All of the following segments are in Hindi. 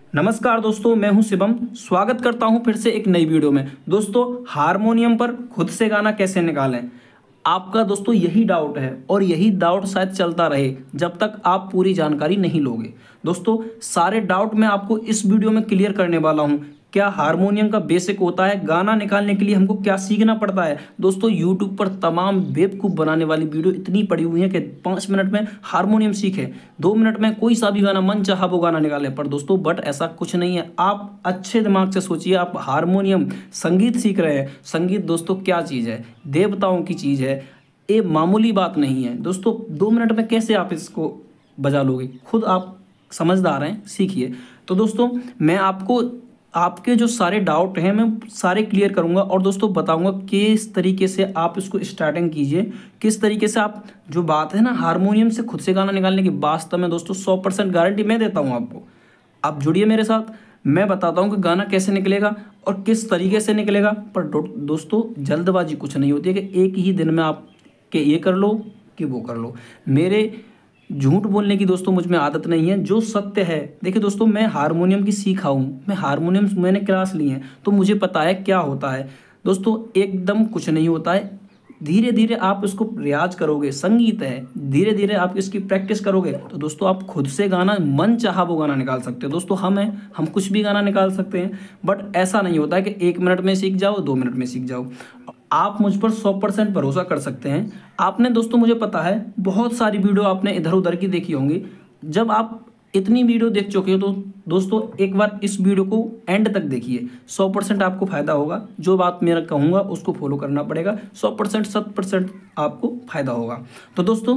नमस्कार दोस्तों, मैं हूं शिवम। स्वागत करता हूं फिर से एक नई वीडियो में। दोस्तों, हारमोनियम पर खुद से गाना कैसे निकालें, आपका दोस्तों यही डाउट है और यही डाउट शायद चलता रहे जब तक आप पूरी जानकारी नहीं लोगे। दोस्तों, सारे डाउट मैं आपको इस वीडियो में क्लियर करने वाला हूं। क्या हारमोनियम का बेसिक होता है, गाना निकालने के लिए हमको क्या सीखना पड़ता है। दोस्तों, यूट्यूब पर तमाम बेवकूफ़ बनाने वाली वीडियो इतनी पड़ी हुई है कि 5 मिनट में हारमोनियम सीखे, 2 मिनट में कोई सा भी गाना मन चाहा वो गाना निकाले। पर दोस्तों, बट ऐसा कुछ नहीं है। आप अच्छे दिमाग से सोचिए, आप हारमोनियम संगीत सीख रहे हैं। संगीत दोस्तों क्या चीज़ है, देवताओं की चीज़ है। ये मामूली बात नहीं है। दोस्तों, 2 मिनट में कैसे आप इसको बजा लोगे, खुद आप समझदार हैं, सीखिए। तो दोस्तों, मैं आपको आपके जो सारे डाउट हैं मैं सारे क्लियर करूंगा और दोस्तों बताऊंगा किस तरीके से आप इसको स्टार्टिंग कीजिए, किस तरीके से आप जो बात है ना हारमोनियम से खुद से गाना निकालने की, वास्तव में दोस्तों 100% गारंटी मैं देता हूं आपको। आप जुड़िए मेरे साथ, मैं बताता हूं कि गाना कैसे निकलेगा और किस तरीके से निकलेगा। पर दोस्तों, जल्दबाजी कुछ नहीं होती है कि एक ही दिन में आप के ये कर लो कि वो कर लो। मेरे झूठ बोलने की दोस्तों मुझ में आदत नहीं है। जो सत्य है, देखिए दोस्तों, मैं हारमोनियम की सीखा हूँ, मैं हारमोनियम मैंने क्लास ली है, तो मुझे पता है क्या होता है। दोस्तों, एकदम कुछ नहीं होता है। धीरे धीरे आप इसको रियाज करोगे, संगीत है, धीरे धीरे आप इसकी प्रैक्टिस करोगे तो दोस्तों आप खुद से गाना मन चाहा वो गाना निकाल सकते हो। दोस्तों, हम कुछ भी गाना निकाल सकते हैं। बट ऐसा नहीं होता है कि 1 मिनट में सीख जाओ, 2 मिनट में सीख जाओ। आप मुझ पर 100% भरोसा कर सकते हैं। आपने दोस्तों, मुझे पता है, बहुत सारी वीडियो आपने इधर उधर की देखी होंगी। जब आप इतनी वीडियो देख चुके हो तो दोस्तों एक बार इस वीडियो को एंड तक देखिए, 100% आपको फायदा होगा। जो बात मेरा कहूँगा उसको फॉलो करना पड़ेगा, 100% 100% आपको फायदा होगा। तो दोस्तों,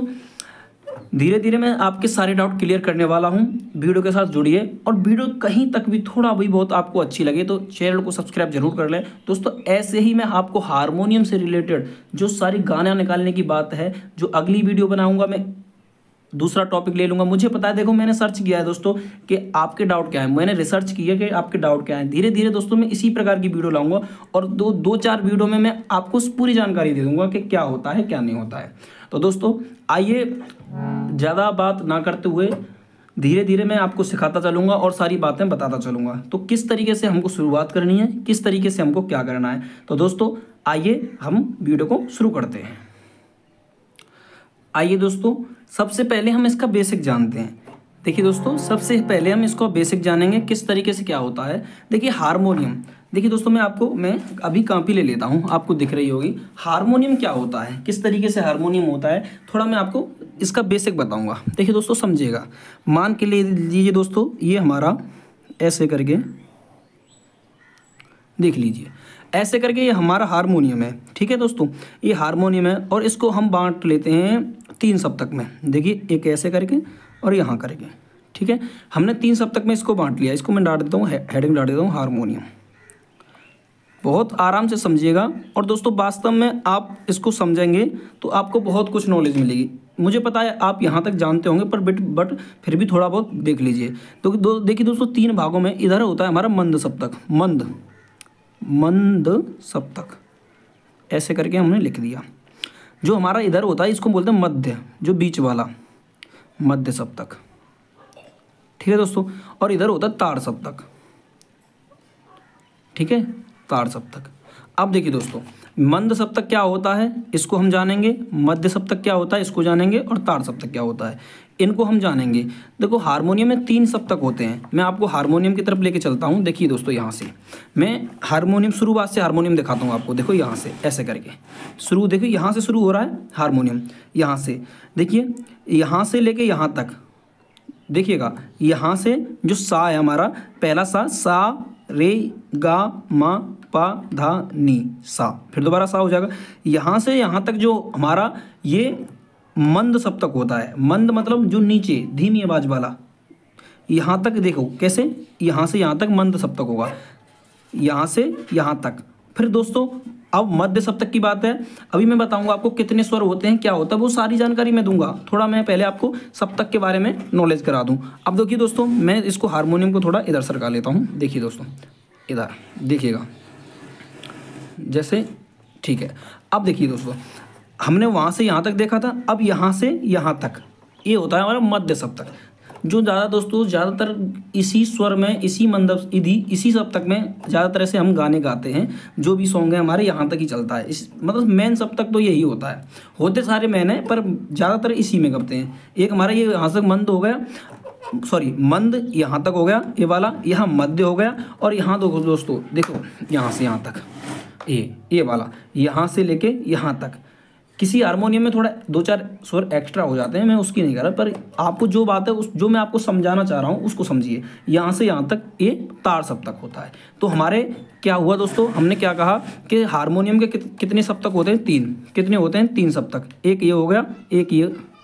धीरे धीरे मैं आपके सारे डाउट क्लियर करने वाला हूं। वीडियो के साथ जुड़िए और वीडियो कहीं तक भी थोड़ा भी बहुत आपको अच्छी लगे तो चैनल को सब्सक्राइब जरूर कर लें। दोस्तों, ऐसे ही मैं आपको हारमोनियम से रिलेटेड जो सारी गाना निकालने की बात है, जो अगली वीडियो बनाऊंगा, मैं दूसरा टॉपिक ले लूंगा। मुझे पता है, देखो मैंने सर्च किया है दोस्तों कि आपके डाउट क्या है, मैंने रिसर्च किया कि आपके डाउट क्या है। धीरे धीरे दोस्तों मैं इसी प्रकार की वीडियो लाऊंगा और दो चार वीडियो में मैं आपको पूरी जानकारी दे दूंगा कि क्या होता है क्या नहीं होता है। तो दोस्तों, आइए ज़्यादा बात ना करते हुए धीरे धीरे मैं आपको सिखाता चलूँगा और सारी बातें बताता चलूँगा। तो किस तरीके से हमको शुरुआत करनी है, किस तरीके से हमको क्या करना है। तो दोस्तों, आइए हम वीडियो को शुरू करते हैं। आइए दोस्तों, सबसे पहले हम इसका बेसिक जानते हैं। देखिए दोस्तों, सबसे पहले हम इसको बेसिक जानेंगे किस तरीके से क्या होता है। देखिए हारमोनियम, देखिए दोस्तों, मैं अभी कॉपी ले लेता हूँ, आपको दिख रही होगी। हारमोनियम क्या होता है, किस तरीके से हारमोनियम होता है, थोड़ा मैं आपको इसका बेसिक बताऊँगा। देखिए दोस्तों, समझिएगा। मान के लिए लीजिए दोस्तों, ये हमारा ऐसे करके देख लीजिए, ऐसे करके ये हमारा हारमोनियम है। ठीक है दोस्तों, ये हारमोनियम है और इसको हम बांट लेते हैं 3 सप्तक में। देखिए, एक ऐसे करके और यहाँ करके। ठीक है, हमने 3 सप्तक में इसको बांट लिया। इसको मैं डाल देता हूँ, हेडिंग डाल देता हूँ हारमोनियम। बहुत आराम से समझिएगा और दोस्तों वास्तव में आप इसको समझेंगे तो आपको बहुत कुछ नॉलेज मिलेगी। मुझे पता है आप यहाँ तक जानते होंगे, पर बट फिर भी थोड़ा बहुत देख लीजिए। तो देखिए दोस्तों, 3 भागों में इधर होता है हमारा मंद सप्तक, मंद सप्तक, ऐसे करके हमने लिख दिया। जो हमारा इधर होता है इसको बोलते हैं मध्य, जो बीच वाला मध्य सप्तक। ठीक है दोस्तों, और इधर होता है ताड़ सप्तक। ठीक है, ताड़ सप्तक। अब देखिए दोस्तों, मंद सप्तक क्या होता है इसको हम जानेंगे, मध्य सप्तक क्या होता है इसको जानेंगे और ताड़ सप्तक क्या होता है इनको हम जानेंगे। देखो, हारमोनियम में 3 सप्तक होते हैं। मैं आपको हारमोनियम की तरफ लेके चलता हूँ। देखिए दोस्तों, यहाँ से मैं हारमोनियम शुरुआत से हारमोनियम दिखाता हूँ आपको। देखो यहाँ से ऐसे करके शुरू, देखो यहाँ से शुरू हो रहा है हारमोनियम। यहाँ से देखिए, यहाँ से लेके यहाँ तक देखिएगा। यहाँ से जो सा है हमारा, पहला सा रे गा मा पा धा नी सा, फिर दोबारा सा हो जाएगा। यहाँ से यहाँ तक जो हमारा ये मंद सप्तक होता है। मंद मतलब जो नीचे धीमी आवाज वाला। यहाँ तक देखो कैसे, यहाँ से यहाँ तक मंद सप्तक होगा, यहाँ से यहाँ तक। फिर दोस्तों, अब मध्य सप्तक की बात है। अभी मैं बताऊंगा आपको कितने स्वर होते हैं, क्या होता है, वो सारी जानकारी मैं दूंगा। थोड़ा मैं पहले आपको सप्तक के बारे में नॉलेज करा दूं। अब देखिए दोस्तों, मैं इसको हारमोनियम को थोड़ा इधर सरका लेता हूँ। देखिए दोस्तों, इधर देखिएगा जैसे। ठीक है, अब देखिए दोस्तों, हमने वहाँ से यहाँ तक देखा था, अब यहाँ से यहाँ तक ये होता है हमारा मध्य सप्तक। जो ज़्यादा दोस्तों ज़्यादातर इसी स्वर में, इसी मंदब इसी सप्तक में ज़्यादातर से हम गाने गाते हैं। जो भी सॉन्ग है हमारे यहाँ तक ही चलता है, इस मतलब मेन सप्तक तो यही होता है। होते सारे मेन है पर ज़्यादातर इसी में करते हैं। एक हमारा ये यहाँ तक मंद हो गया, सॉरी मंद यहाँ तक हो गया, ये वाला यहाँ मध्य हो गया, और यहाँ दोस्तों देखो यहाँ से यहाँ तक ये वाला यहाँ से लेके यहाँ तक। किसी हारमोनियम में थोड़ा 2-4 स्वर एक्स्ट्रा हो जाते हैं, मैं उसकी नहीं कर रहा, पर आपको जो बात है जो मैं आपको समझाना चाह रहा हूँ उसको समझिए। यहाँ से यहाँ तक ये तार सप्तक होता है। तो हमारे क्या हुआ दोस्तों, हमने क्या कहा कि हारमोनियम के कितने सप्तक होते हैं? 3। कितने होते हैं? 3 सप्तक। एक ये हो गया, एक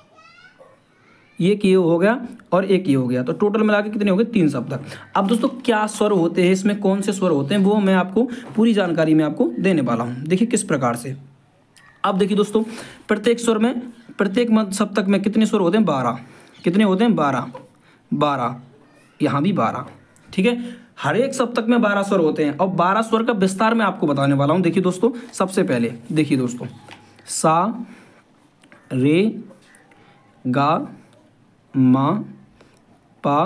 ये हो गया, और एक ये हो गया। तो टोटल मिला के कितने हो गए? 3 सप्तक। अब दोस्तों क्या स्वर होते हैं इसमें, कौन से स्वर होते हैं, वो मैं आपको पूरी जानकारी मैं आपको देने वाला हूँ। देखिए किस प्रकार से। अब देखिए दोस्तों, प्रत्येक स्वर में, प्रत्येक सप्तक में कितने स्वर होते हैं? 12। कितने होते हैं? 12। यहाँ भी 12। ठीक है, हर एक सप्तक में 12 स्वर होते हैं, और 12 स्वर का विस्तार मैं आपको बताने वाला हूँ। देखिए दोस्तों, सबसे पहले देखिए दोस्तों, सा, रे, गा, मा, पा,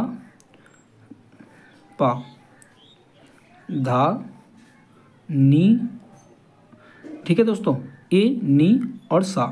धा, नी। ठीक है दोस्तों, ए, नी और सा।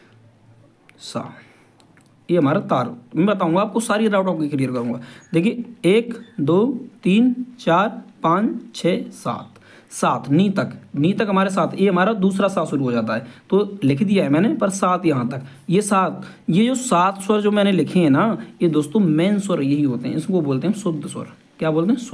ये हमारा तार। मैं बताऊंगा आपको, सारी डाउट आपको क्लियर करूंगा। देखिए 1 2 3 4 5 6 7 नी तक हमारे 7। ये हमारा दूसरा सा शुरू हो जाता है, तो लिख दिया है मैंने, पर 7 यहाँ तक। ये जो 7 स्वर जो मैंने लिखे हैं ना, ये दोस्तों मेन स्वर यही होते हैं। इसको बोलते हैं शुद्ध स्वर। क्या बोलते हैं?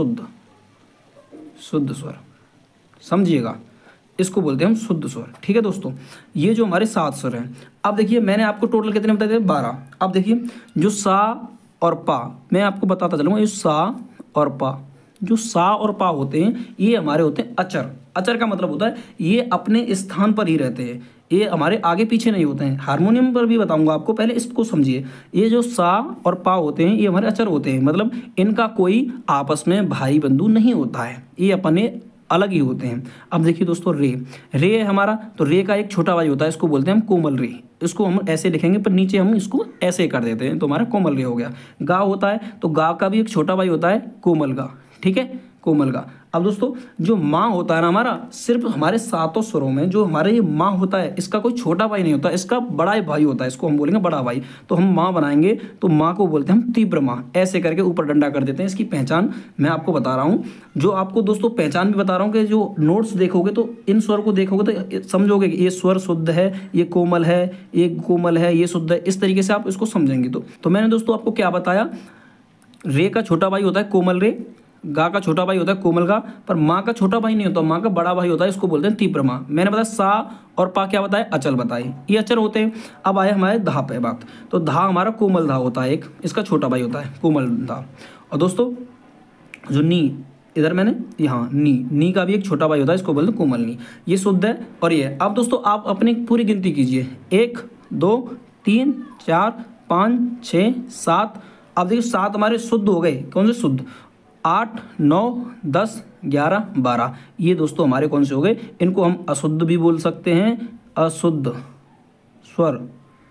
शुद्ध स्वर। समझिएगा, इसको बोलते हैं हम शुद्ध स्वर। ठीक है दोस्तों, ये जो हमारे 7 स्वर हैं। अब देखिए मैंने आपको टोटल कितने बताए थे? 12। अब देखिए जो सा और पा, मैं आपको बताता चलूँगा। ये सा और पा, जो सा और पा होते हैं, ये हमारे होते हैं अचर। अचर का मतलब होता है ये अपने स्थान पर ही रहते हैं, ये हमारे आगे पीछे नहीं होते हैं। हारमोनियम पर भी बताऊंगा आपको, पहले इसको समझिए। ये जो सा और पा होते हैं, ये हमारे अचर होते हैं, मतलब इनका कोई आपस में भाई बंधु नहीं होता है, ये अपने अलग ही होते हैं। अब देखिए दोस्तों, रे है हमारा, तो रे का एक छोटा भाई होता है, इसको बोलते हैं हम कोमल रे। इसको हम ऐसे लिखेंगे, पर नीचे हम इसको ऐसे कर देते हैं, तो हमारा कोमल रे हो गया। गा होता है, तो गा का भी एक छोटा भाई होता है कोमल गा। ठीक है, कोमल गा। अब दोस्तों जो माँ होता है ना हमारा, सिर्फ हमारे 7 स्वरों में जो हमारे ये माँ होता है, इसका कोई छोटा भाई नहीं होता, इसका बड़ा भाई होता है, इसको हम बोलेंगे बड़ा भाई। तो हम माँ बनाएंगे, तो माँ को बोलते हैं हम तीव्र माँ। ऐसे करके ऊपर डंडा कर देते हैं। इसकी पहचान मैं आपको बता रहा हूँ, जो आपको दोस्तों पहचान भी बता रहा हूँ, कि जो नोट्स देखोगे तो इन स्वर को देखोगे तो समझोगे कि ये स्वर शुद्ध है, ये कोमल है, ये कोमल है, ये शुद्ध है। इस तरीके से आप इसको समझेंगे। तो मैंने दोस्तों आपको क्या बताया, रे का छोटा भाई होता है कोमल रे, गा का छोटा भाई होता है कोमल गा, पर माँ का छोटा भाई नहीं होता, माँ का बड़ा भाई होता है, इसको बोलते हैं तीव्र माँ। मैंने बताया सा और पा क्या बताया? अचल बताए, ये अचल होते हैं। अब आए हमारे धा पे बात, तो धा हमारा कोमल धा होता है, एक इसका छोटा भाई होता है कोमल धा। और दोस्तों जो नी, इधर मैंने यहाँ नी का भी एक छोटा भाई होता है, इसको बोलते हैं कोमल नी। ये शुद्ध है। और ये अब दोस्तों आप अपनी पूरी गिनती कीजिए, 1 2 3 4 5 6 7। अब देखिए 7 हमारे शुद्ध हो गए। कौन से शुद्ध? 8 9 10 11 12। ये दोस्तों हमारे कौन से हो गए? इनको हम अशुद्ध भी बोल सकते हैं, अशुद्ध स्वर।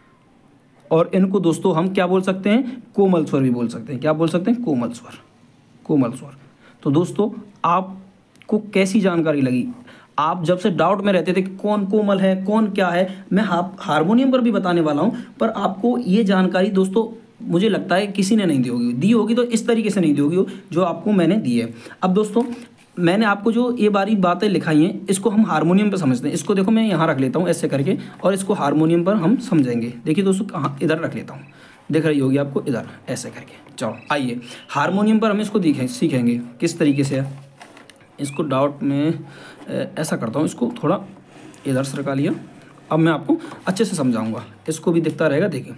और इनको दोस्तों हम क्या बोल सकते हैं? कोमल स्वर भी बोल सकते हैं। क्या बोल सकते हैं? कोमल स्वर, कोमल स्वर। तो दोस्तों आपको कैसी जानकारी लगी? आप जब से डाउट में रहते थे कि कौन कोमल है, कौन क्या है, मैं हारमोनियम पर भी बताने वाला हूँ, पर आपको ये जानकारी दोस्तों मुझे लगता है किसी ने नहीं दी होगी, तो इस तरीके से नहीं दी होगी जो आपको मैंने दी है। अब दोस्तों मैंने आपको जो ये बारी बातें लिखाई हैं, इसको हम हारमोनियम पर समझते हैं। इसको देखो मैं यहाँ रख लेता हूँ ऐसे करके, और इसको हारमोनियम पर हम समझेंगे। देखिए दोस्तों कहाँ, इधर रख लेता हूँ, दिख रही होगी आपको, इधर ऐसे करके। चलो आइए हारमोनियम पर हम इसको सीखेंगे किस तरीके से है। इसको डाउट में ऐसा करता हूँ, इसको थोड़ा इधर सरका लिया। अब मैं आपको अच्छे से समझाऊंगा, इसको भी दिखता रहेगा। देखिए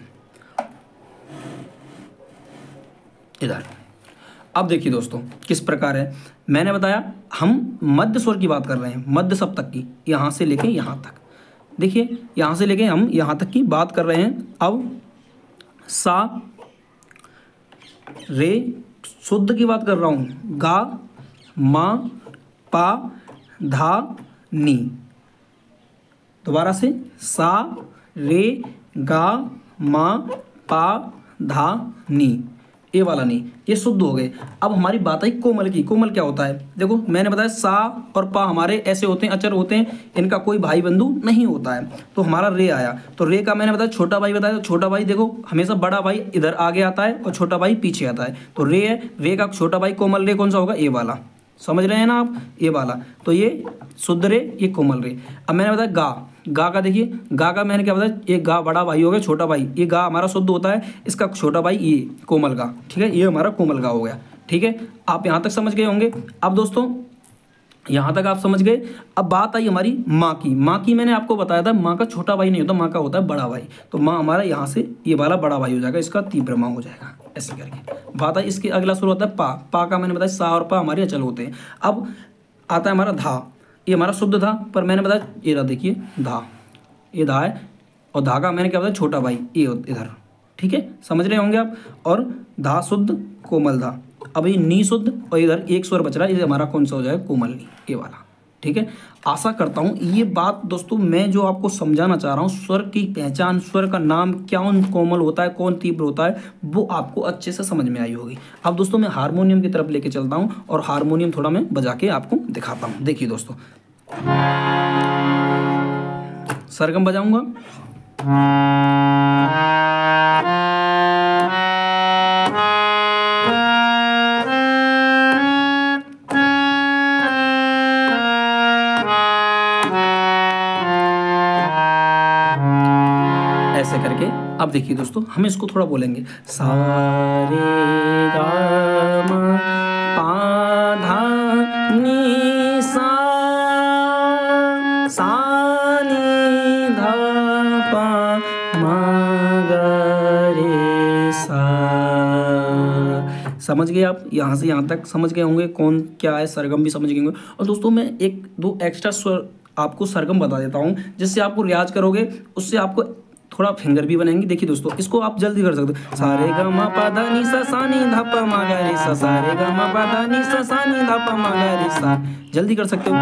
इधर, अब देखिए दोस्तों किस प्रकार है। मैंने बताया हम मध्य स्वर की बात कर रहे हैं, मध्य सप्तक की, यहाँ से लेके यहाँ तक। देखिए यहाँ से लेके हम यहाँ तक की बात कर रहे हैं। अब सा रे शुद्ध की बात कर रहा हूँ, गा मा पा धा नी। दोबारा से सा रे गा मा पा धा नी। ये वाला नहीं, ये शुद्ध हो गए। अब हमारी बात आई कोमल की। कोमल क्या होता है? देखो मैंने बताया सा और पा हमारे ऐसे होते हैं, अचर होते हैं, इनका कोई भाई बंधु नहीं होता है। तो हमारा रे आया, तो रे का मैंने बताया छोटा भाई बताया, तो छोटा भाई देखो हमेशा बड़ा भाई इधर आगे आता है और छोटा भाई पीछे आता है। तो रे है, रे का छोटा भाई कोमल रे कौन सा होगा? ये वाला। समझ रहे हैं ना आप? ये वाला। तो ये शुद्ध रे, ये कोमल रे। अब मैंने बताया गा। गा का देखिए, गा का मैंने क्या बताया? ये गा बड़ा भाई हो गया, छोटा भाई, ये गा हमारा शुद्ध होता है, इसका छोटा भाई ये कोमल गा। ठीक है, ये हमारा कोमल गा हो गया। ठीक है, आप यहाँ तक समझ गए होंगे। अब दोस्तों यहाँ तक आप समझ गए। अब बात आई हमारी माँ की। माँ की मैंने आपको बताया था, माँ का छोटा भाई नहीं होता, माँ का होता है बड़ा भाई। तो माँ हमारा यहाँ से ये वाला बड़ा भाई हो जाएगा, इसका तीव्र माँ हो जाएगा, ऐसे करके। बात आई इसके अगला शुरू होता है पा। पा का मैंने बताया सा और पा हमारे अचल होते हैं। अब आता है हमारा धा। ये हमारा शुद्ध था, पर मैंने बताया ये रहा, देखिए धा, ये धा है, और धा का मैंने क्या बताया? छोटा भाई ये इधर। ठीक है, समझ रहे होंगे आप। और धा शुद्ध, कोमल धा। अब ये नी शुद्ध, और इधर एक स्वर बच रहा है, ये हमारा कौन सा हो जाएगा? कोमल नी, ये वाला। ठीक है, आशा करता हूँ ये बात दोस्तों मैं जो आपको समझाना चाह रहा हूँ, स्वर की पहचान, स्वर का नाम, कौन कोमल होता है, कौन तीव्र होता है, वो आपको अच्छे से समझ में आई होगी। अब दोस्तों मैं हारमोनियम की तरफ लेके चलता हूँ और हारमोनियम थोड़ा मैं बजा के आपको दिखाता हूँ। देखिए दोस्तों, सरगम बजाऊंगा। ऐसे करके। अब देखिए दोस्तों, हम इसको थोड़ा बोलेंगे, सा रे गा मा पा धा नी सा, सा नी धा पा मा गा रे सा। समझ गए आप? यहाँ से यहाँ तक समझ गए होंगे कौन क्या है, सरगम भी समझ गए होंगे। और दोस्तों मैं एक दो एक्स्ट्रा स्वर आपको सरगम बता देता हूँ, जिससे आपको रियाज करोगे उससे आपको थोड़ा फिंगर भी बनेंगी। देखिए दोस्तों, इसको आप जल्दी कर सकते हो। सा रे गा मा पा धा नी सा, सा नी धा पा मा गा रे सा, सा रे गा मा पा धा नी सा, सा नी धा पा मा गा रे सा। जल्दी कर सकते हो।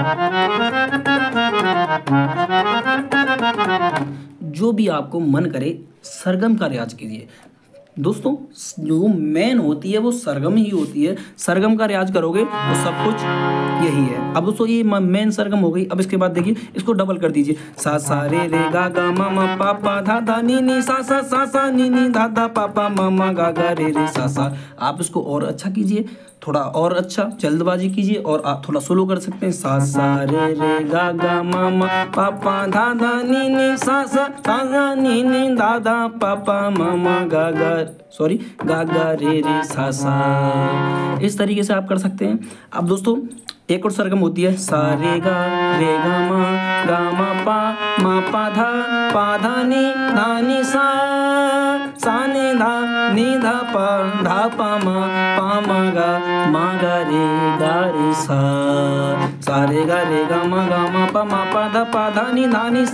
जो भी आपको मन करे सरगम का रियाज कीजिए दोस्तों। जो मेन होती है वो सरगम ही होती है। सरगम का रियाज करोगे तो सब कुछ यही है। अब दोस्तों ये मेन सरगम हो गई। अब इसके बाद देखिए, इसको डबल कर दीजिए। सा रे गा गा मा मा पा पा धा धा नी नी सा सा नी नी धा धा पा पा मा मा गा गा रे रे सा। आप इसको और अच्छा कीजिए, थोड़ा और अच्छा जल्दबाजी कीजिए, और आप थोड़ा स्लो कर सकते हैं। सा रे गा गा मा मा पा पा धा धा नी नी सा नी नी धा धा पा पा मा मा गा गा, सॉरी गा गा रे रे सा। इस तरीके से आप कर सकते हैं। अब दोस्तों एक और सरगम होती है, सा रे गा मा पा धा नी सा नी धा पा मा गा रे सा रे गा मा पा धा नी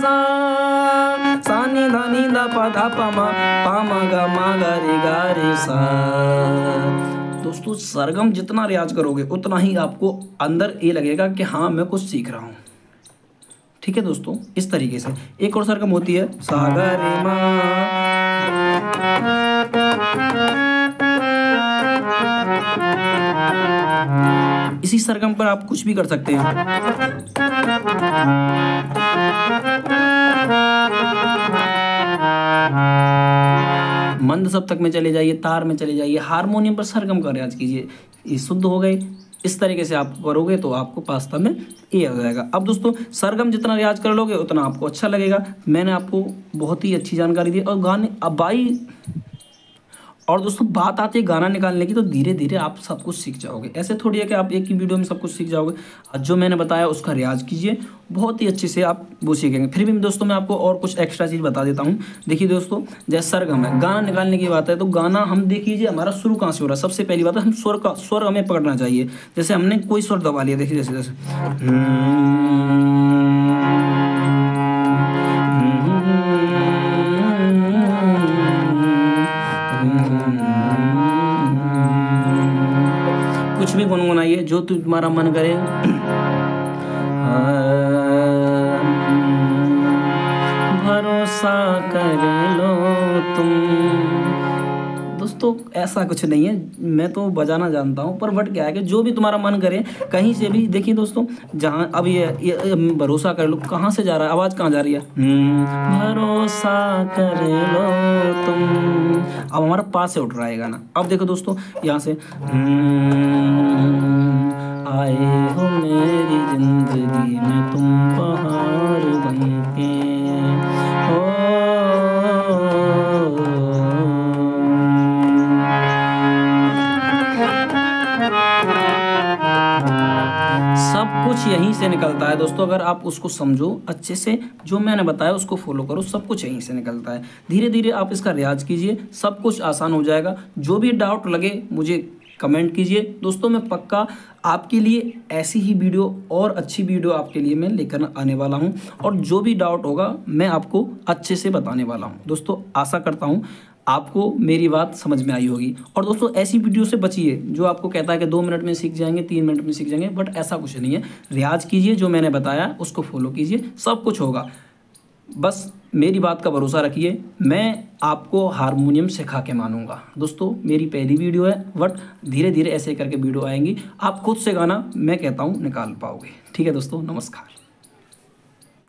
सा नी धा पा मा गा रे सा। दोस्तों सरगम जितना रियाज करोगे उतना ही आपको अंदर ये लगेगा कि हाँ मैं कुछ सीख रहा हूँ। ठीक है दोस्तों, इस तरीके से एक और सरगम होती है, सा गा रे मा। इसी सरगम पर आप कुछ भी कर सकते हैं। मंद सप्तक में चले जाइए, तार में चले जाइए, हारमोनियम पर सरगम का रियाज कीजिए। ये शुद्ध हो गए। इस तरीके से आप करोगे तो आपको पास्ता में ये हो जाएगा। अब दोस्तों सरगम जितना रियाज कर लोगे उतना आपको अच्छा लगेगा। मैंने आपको बहुत ही अच्छी जानकारी दी। और गाने अब भाई, और दोस्तों बात आती है गाना निकालने की, तो धीरे धीरे आप सब कुछ सीख जाओगे। ऐसे थोड़ी है कि आप एक ही वीडियो में सब कुछ सीख जाओगे। आज जो मैंने बताया उसका रियाज कीजिए, बहुत ही अच्छे से आप वो सीखेंगे। फिर भी दोस्तों मैं आपको और कुछ एक्स्ट्रा चीज़ बता देता हूँ। देखिए दोस्तों, जैसे सरगम है, गाना निकालने की बात है, तो गाना हम देख लीजिए हमारा शुरू कहाँ से हो रहा है। सबसे पहली बात है, हम स्वर हमें पकड़ना चाहिए। जैसे हमने कोई स्वर दबा लिया, देखिए जैसे कुछ भी गुनगुनाइए जो तुम्हारा मन करे। भरोसा कर लो तुम। दोस्तों ऐसा कुछ नहीं है, मैं तो बजाना जानता हूँ, पर बट क्या है कि जो भी तुम्हारा मन करे कहीं से भी। देखिए दोस्तों, जहाँ अब ये भरोसा कर लो, कहाँ से जा रहा है, आवाज़ कहाँ जा रही है, भरोसा कर लो तुम। अब हमारा पास से उठ रहा है गाना। अब देखो दोस्तों, यहाँ से आए हो मेरी जिंदगी में तुम बहार बनके हो। सब कुछ यहीं से निकलता है दोस्तों, अगर आप उसको समझो अच्छे से, जो मैंने बताया उसको फॉलो करो, सब कुछ यहीं से निकलता है। धीरे धीरे आप इसका रियाज कीजिए, सब कुछ आसान हो जाएगा। जो भी डाउट लगे मुझे कमेंट कीजिए दोस्तों, मैं पक्का आपके लिए ऐसी ही वीडियो और अच्छी वीडियो आपके लिए मैं लेकर आने वाला हूं, और जो भी डाउट होगा मैं आपको अच्छे से बताने वाला हूं। दोस्तों आशा करता हूं आपको मेरी बात समझ में आई होगी। और दोस्तों ऐसी वीडियो से बचिए जो आपको कहता है कि 2 मिनट में सीख जाएंगे, 3 मिनट में सीख जाएंगे, बट ऐसा कुछ नहीं है। रियाज कीजिए, जो मैंने बताया उसको फॉलो कीजिए, सब कुछ होगा। बस मेरी बात का भरोसा रखिए, मैं आपको हारमोनियम सिखा के मानूंगा। दोस्तों मेरी पहली वीडियो है, बट धीरे धीरे ऐसे करके वीडियो आएंगी, आप खुद से गाना मैं कहता हूँ निकाल पाओगे। ठीक है दोस्तों, नमस्कार।